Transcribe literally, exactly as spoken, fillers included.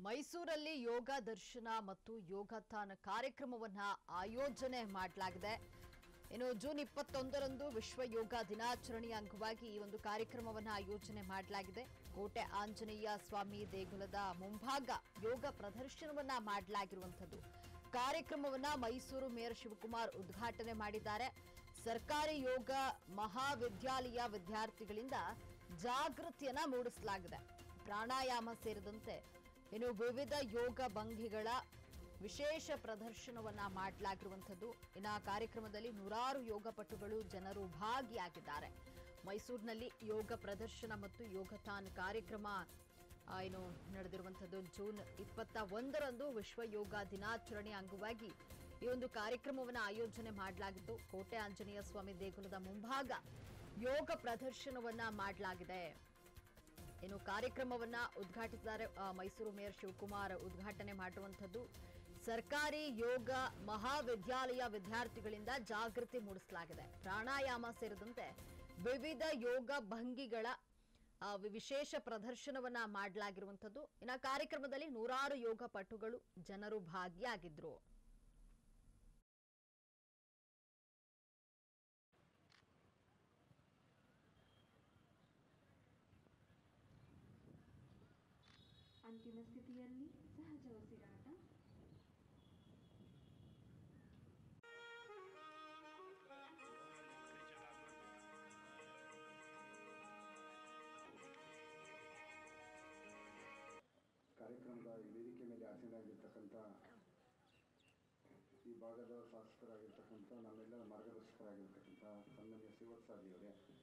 ಮೈಸೂರಲ್ಲಿ ಯೋಗ ದರ್ಶನ ಮತ್ತು ಯೋಗಾಥಾನ್ ಕಾರ್ಯಕ್ರಮವನ್ನ ಆಯೋಜನೆ ಮಾಡಲಾಗಿದೆ. ಇನ್ನು ಜೂನ್ ಇಪ್ಪತ್ತೊಂದರಂದು ವಿಶ್ವ ಯೋಗ ದಿನಾಚರಣೆಯ ಅಂಗವಾಗಿ ಈ ಒಂದು ಕಾರ್ಯಕ್ರಮವನ್ನ ಆಯೋಜನೆ ಮಾಡಲಾಗಿದೆ. ಕೋಟೆ ಆಂಜನೇಯ ಸ್ವಾಮಿ ದೇಗುಲದ ಮುಂಭಾಗ ಯೋಗ ಪ್ರದರ್ಶನವನ್ನ ಮಾಡಲಾಗಿರುವಂತದ್ದು. ಕಾರ್ಯಕ್ರಮವನ್ನ ಮೈಸೂರು ಮೇಯರ್ ಶಿವಕುಮಾರ್ ಉದ್ಘಾಟನೆ ಮಾಡಿದ್ದಾರೆ. ಸರ್ಕಾರಿ ಯೋಗ ಮಹಾವಿದ್ಯಾಲಯ ವಿದ್ಯಾರ್ಥಿಗಳಿಂದ ಜಾಗೃತಿಯನ್ನ ಮೂಡಿಸಲಾಗಿದೆ. ಪ್ರಾಣಾಯಾಮ ಸೇರಿದಂತೆ ಇನ್ನು ವಿವಿಧ ಯೋಗ ಭಂಗಿಗಳ ವಿಶೇಷ ಪ್ರದರ್ಶನವನ್ನ ಮಾಡಲಾಗಿರುವಂತದ್ದು. ಇನ್ನು ಆ ಕಾರ್ಯಕ್ರಮದಲ್ಲಿ ನೂರಾರು ಯೋಗಪಟುಗಳು ಜನರು ಭಾಗಿಯಾಗಿದ್ದಾರೆ. ಮೈಸೂರಿನಲ್ಲಿ ಯೋಗ ಪ್ರದರ್ಶನ ಮತ್ತು ಯೋಗಾಥಾನ್ ಕಾರ್ಯಕ್ರಮ ಏನು ನಡೆದಿರುವಂತದ್ದು. ಜೂನ್ ಇಪ್ಪತ್ತ ಒಂದರಂದು ವಿಶ್ವ ಯೋಗ ದಿನಾಚರಣೆ ಅಂಗವಾಗಿ ಈ ಒಂದು ಕಾರ್ಯಕ್ರಮವನ್ನು ಆಯೋಜನೆ ಮಾಡಲಾಗಿದ್ದು, ಕೋಟೆ ಆಂಜನೇಯ ಸ್ವಾಮಿ ದೇಗುಲದ ಮುಂಭಾಗ ಯೋಗ ಪ್ರದರ್ಶನವನ್ನ ಮಾಡಲಾಗಿದೆ. ಇನ್ನು ಕಾರ್ಯಕ್ರಮವನ್ನ ಉದ್ಘಾಟಿಸಿದ್ದಾರೆ ಮೈಸೂರು ಮೇಯರ್ ಶಿವಕುಮಾರ್ ಉದ್ಘಾಟನೆ ಮಾಡಿರುವಂತದ್ದು. ಸರ್ಕಾರಿ ಯೋಗ ಮಹಾವಿದ್ಯಾಲಯ ವಿದ್ಯಾರ್ಥಿಗಳಿಂದ ಜಾಗೃತಿ ಮೂಡಿಸಲಾಗಿದೆ. ಪ್ರಾಣಾಯಾಮ ಸೇರಿದಂತೆ ವಿವಿಧ ಯೋಗ ಭಂಗಿಗಳ ವಿಶೇಷ ಪ್ರದರ್ಶನವನ್ನ ಮಾಡಲಾಗಿರುವಂತದ್ದು. ಇನ್ನು ಕಾರ್ಯಕ್ರಮದಲ್ಲಿ ನೂರಾರು ಯೋಗ ಪಟುಗಳು ಜನರು ಭಾಗಿಯಾಗಿದ್ರು. ಅಂತಿಮ ಸ್ಥಿತಿಯಲ್ಲಿ ಸಹಜ ಉಸಿರಾಟ. ಕಾರ್ಯಕ್ರಮದ ವೇದಿಕೆ ಮೇಲೆ ಆಸೀನರಾಗಿರ್ತಕ್ಕಂಥ ಈ ಭಾಗದ ಶಾಸಕರಾಗಿರ್ತಕ್ಕಂಥ ನಮ್ಮೆಲ್ಲರ ಮಾರ್ಗದರ್ಶಕರಾಗಿರ್ತಕ್ಕಂಥ ಸನ್ಮಾನ್ಯ ಶಿವಸಾದಿಯವರೇ,